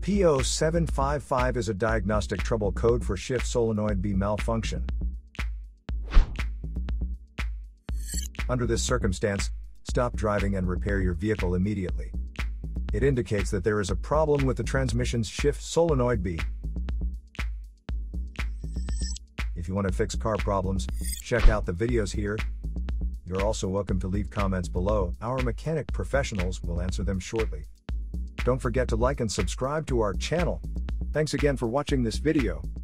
P0755 is a diagnostic trouble code for shift solenoid B malfunction. Under this circumstance, stop driving and repair your vehicle immediately. It indicates that there is a problem with the transmission's shift solenoid B. If you want to fix car problems, check out the videos here. You're also welcome to leave comments below. Our mechanic professionals will answer them shortly. Don't forget to like and subscribe to our channel. Thanks again for watching this video.